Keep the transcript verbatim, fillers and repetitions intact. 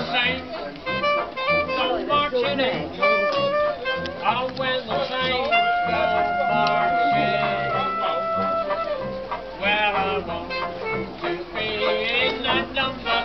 saints go marching in, oh, when the saints go marching, well, I want to be in that number.